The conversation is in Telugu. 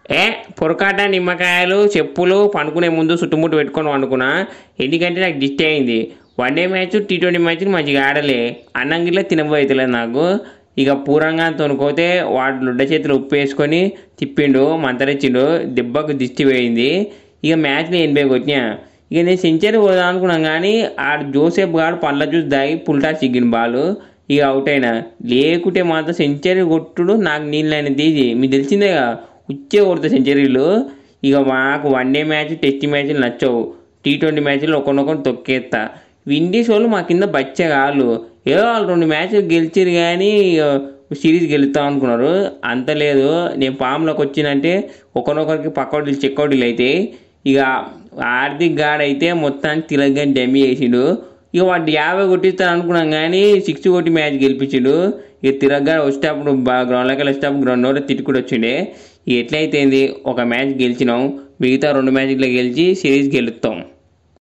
ఏ పొరకాట నిమ్మకాయలు చెప్పులు పండుకునే ముందు చుట్టుముట్టు పెట్టుకొని వండుకున్నా. ఎందుకంటే నాకు డిస్ట్ అయింది. వన్ డే మ్యాచ్ T20 మ్యాచ్ని మంచిగా ఆడలే. అన్నం గిట్ల తినబోయతలేదు నాకు. ఇక పూరంగా తొనుకోతే వాడు లొడ్డ చేతులు ఉప్పు వేసుకొని తిప్పిండు, మంతరెచ్చిండు, దెబ్బకు దిష్టి పోయింది. ఇక మ్యాచ్ని 80 కొట్టినా. ఇక నేను సెంచరీ కొడదాం అనుకున్నాను కానీ ఆడు జోసెఫ్ గాడు పండ్ల జ్యూస్ దాగి పుల్టా సిగ్గిన బాలు. ఇక అవుట్ అయినా. లేకుంటే మాత్రం సెంచరీ కొట్టుడు నాకు నీళ్ళైన తీసి మీకు తెలిసిందేగా, ఉచ్చే కొడతా సెంచరీలు. ఇక మాకు వన్ డే మ్యాచ్ టెస్ట్ మ్యాచ్లు నచ్చవు. T20 మ్యాచ్లు ఒకరినొకరు తొక్కేస్తా. విండీస్ వాళ్ళు మా కింద బచ్చే కాళ్ళు. ఏదో వాళ్ళు 2 మ్యాచ్లు గెలిచిరు కానీ సిరీస్ గెలుస్తాం అనుకున్నారు. అంత లేదు. నేను ఫామ్లోకి వచ్చినంటే ఒకరినొకరికి పక్కౌట్లు చెక్అవుట్లు అయితే. ఇక హార్దిక్ గాడ్ అయితే మొత్తానికి తిలక్ గాని డమ్మీ వేసిండు. ఇక వాడు 50 కొట్టిస్తాను అనుకున్నాం కానీ 6 కొట్టి మ్యాచ్ గెలిపించిండు. ఇక తిలక్ గాడు వచ్చేటప్పుడు గ్రౌండ్లోకి వచ్చేటప్పుడు గ్రౌండ్ కూడా తిట్టుకుని వచ్చిండే. ఎట్లయితేంది, ఒక మ్యాచ్ గెలిచినాం, మిగతా 2 మ్యాచ్లు గెలిచి సిరీస్ గెలుస్తాం.